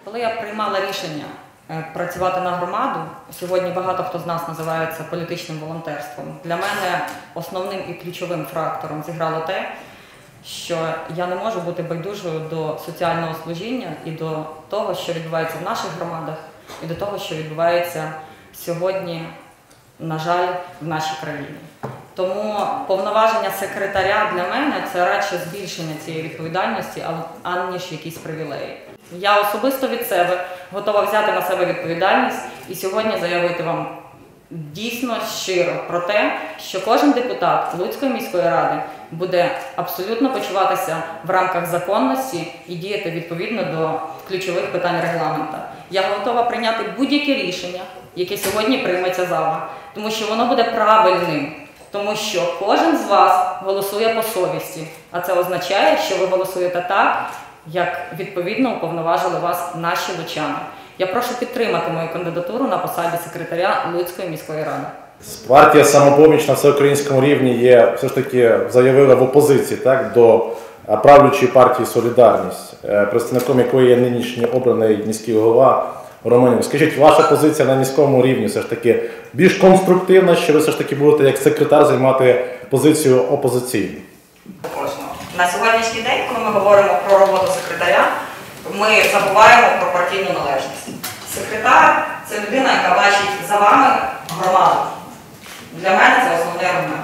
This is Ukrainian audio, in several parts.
Коли я приймала рішення працювати на громаду, сьогодні багато хто з нас називає це політичним волонтерством. Для мене основним і ключовим фактором зіграло те, що я не можу бути байдужою до соціального служіння і до того, що відбувається в наших громадах, і до того, що відбувається сьогодні, на жаль, в нашій країні. Тому повноваження секретаря для мене – це радше збільшення цієї відповідальності, аніж якісь привілеї. Я особисто від себе готова взяти на себе відповідальність і сьогодні заявити вам дійсно щиро про те, що кожен депутат Луцької міської ради буде абсолютно почуватися в рамках законності і діяти відповідно до ключових питань регламенту. Я готова прийняти будь-яке рішення, яке сьогодні прийметься зала, тому що воно буде правильним. Тому що кожен з вас голосує по совісті, а це означає, що ви голосуєте так, як відповідно уповноважили вас наші лучани. Я прошу підтримати мою кандидатуру на посаді секретаря Луцької міської ради. Партія «Самопоміч» на всеукраїнському рівні є, все ж таки, заявила в опозиції до правлячої партії «Солідарність», представником якої є нинішній обраний міський голова Романюк. Скажіть, ваша позиція на міському рівні все ж таки більш конструктивна, що ви все ж таки будете як секретар займати позицію опозиційну? На сьогоднішній день, коли ми говоримо про роботу секретаря, ми забуваємо про партійну належність. Секретар – це людина, яка бачить за вами громаду. Для мене це основний аргумент.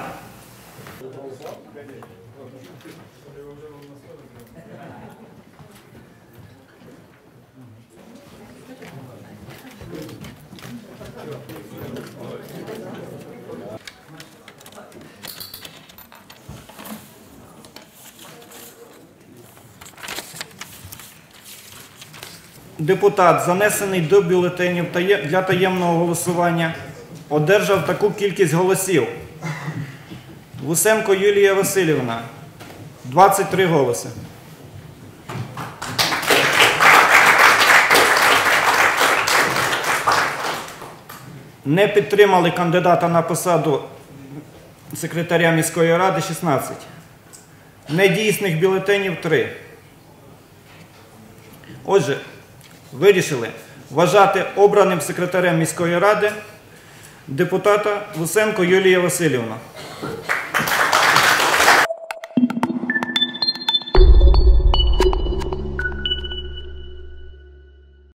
Депутат, занесений до бюлетенів для таємного голосування, одержав таку кількість голосів. Лусенко Юлія Васильівна – 23 голоси. Не підтримали кандидата на посаду секретаря міської ради – 16. Недійсних бюлетенів – 3. Отже, вирішили вважати обраним секретарем міської ради депутата Лусенко Юлію Васильівну.